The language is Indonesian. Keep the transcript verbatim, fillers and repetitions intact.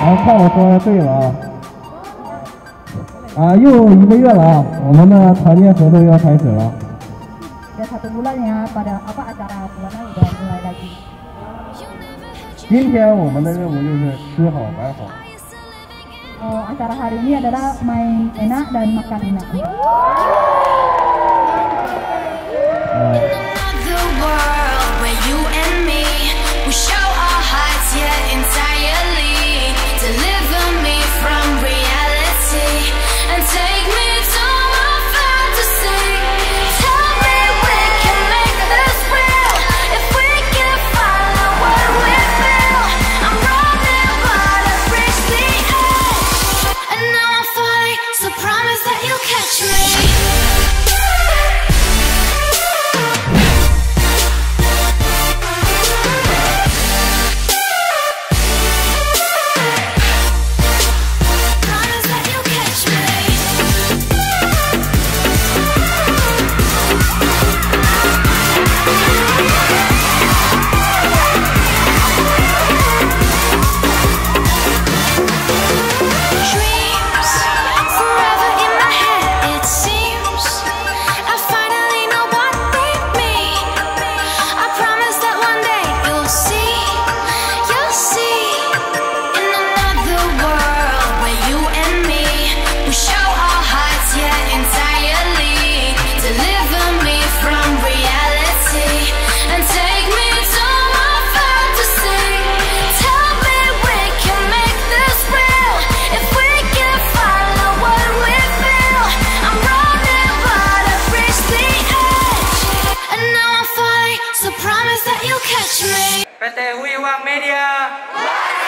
然后看我说的对了啊。啊，又一个月了啊，我们的团建活动要开始了。 Sudah satu bulan ya, pada apa acara bulanan udah mulai lagi. 今天我们的任务就是吃好玩好。 Oh, acara hari ini adalah main enak dan makan enak. P T Wiwang Media.